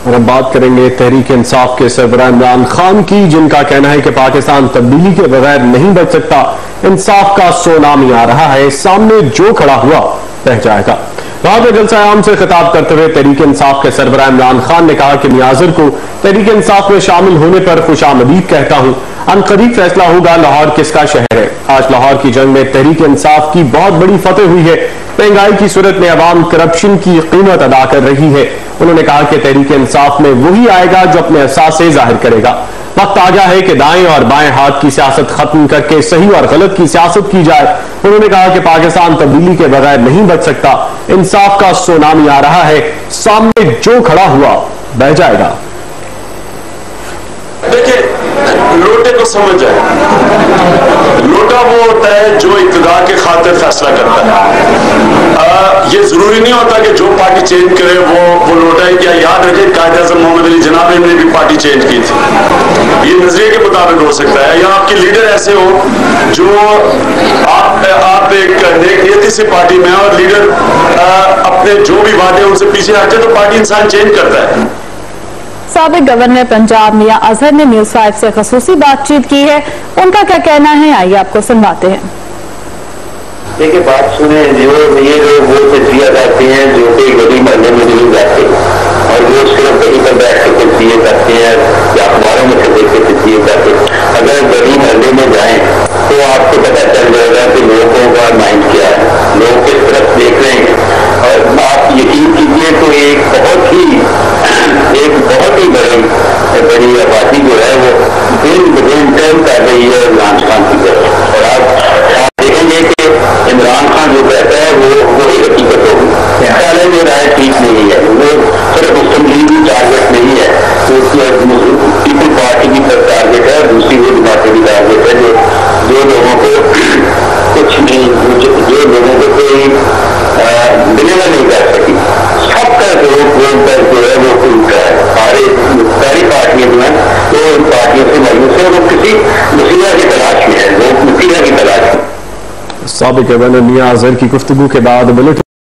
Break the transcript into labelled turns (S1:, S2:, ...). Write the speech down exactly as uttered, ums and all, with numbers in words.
S1: اور اب بات کریں گے تحریک انصاف کے سربراہ عمران خان کی، جن کا کہنا ہے کہ پاکستان تبدیلی کے بغیر نہیں بچ سکتا، انصاف کا سونامی آ رہا ہے، سامنے جو کھڑا ہوا بہ جائے گا۔ لاہور میں جلسہ عام سے خطاب کرتے ہوئے تحریک انصاف کے سربراہ عمران خان نے کہا کہ نیازر کو تحریک انصاف میں شامل ہونے پر خوش آمدید کہتا ہوں، ان قریب فیصلہ ہوگا لاہور کس کا شہر ہے۔ آج لاہور کی جنگ میں تحریک انصاف کی بہت بڑی فتح ہوئی ہے، مہنگائی کی صورت میں عوام کرپشن کی قیمت ادا کر رہی ہے۔ انہوں نے کہا کہ تحریک انصاف میں وہی آئے گا جو اپنے احساسے ظاہر کرے گا۔ وقت آ گیا ہے کہ دائیں اور بائیں ہاتھ کی سیاست ختم کر کے صحیح اور غلط کی سیاست کی جائے۔ انہوں نے کہا کہ پاکستان تبدیلی کے بغیر نہیں بچ سکتا، انصاف کا سونامی آ رہا ہے، سامنے جو کھڑا ہوا بہ جائے گا۔
S2: دیکھیں، لوٹے کو سمجھ جائے، لوٹا وہ ہوتا ہے جو اقتدار کے خاطر فیصلہ کرتا ہے۔ یہ ضروری نہیں ہوتا کہ جو پارٹی چینج کرے وہ وہ لوٹا ہے۔ کیا یاد رکھے قائد اعظم محمد علی جناب نے بھی پارٹی چینج کی تھی، یہ نظریے کے مطابق ہو سکتا ہے، یا آپ کے لیڈر ایسے ہو جو آپ آپ ایک نیک نیتی سے پارٹی میں اور لیڈر اپنے جو بھی وعدے ان سے پیچھے ہٹے تو پارٹی انسان چینج کرتا ہے۔
S3: سابق گورنر پنجاب میاں اظہر نے نیوز فائیو سے خصوصی بات چیت کی ہے، ان کا کیا کہنا ہے آئیے آپ کو سنواتے ہیں۔
S4: دیکھیں بات سنیں، جو یہ لوگ وہ تجزیہ کرتے ہیں جو کہ گلی محلے میں نہیں جاتے اور وہ صرف کہیں پر بیٹھ کے تجزیے کرتے ہیں یا اخباروں میں سے دیکھ کے تجزیے کرتے ہیں۔ اگر گلی محلے میں جائیں تو آپ کو پتہ چل جائے گا کہ لوگوں کا مائنڈ کیا ہے، لوگ کس طرف دیکھ رہے ہیں، اور آپ یقین کیجیے تو ایک بہت ہی ایک بہت ہی بڑی بڑی آبادی جو ہے وہ دن بدن ٹرن کر رہی ہے عمران خان کی طرف، اور آپ دیکھیں گے کہ عمران خان جو کہتا ہے وہ وہی حقیقت ہوگی۔ پہلے جو رائے ٹھیک نہیں ہے، وہ صرف مسلم لیگ کی ٹارگیٹ نہیں ہے، پیپل پارٹی کی طرف ٹارگیٹ ہے، دوسری وہ جماعتیں کی ٹارگیٹ ہے جو جو لوگوں کو کچھ نہیں جو لوگوں کو کوئی ڈلیور نہیں کر سکی۔ سب کا جو جو ہے وہ الٹا ہے، سارے ساری پارٹیاں جو ہیں وہ ان پارٹیوں سے مایوس ہیں، وہ کسی مسئلہ کی تلاش میں ہے، وہ مسئلہ کی تلاش میں۔
S1: سابق گورنر میاں اظہر کی گفتگو کے بعد ملک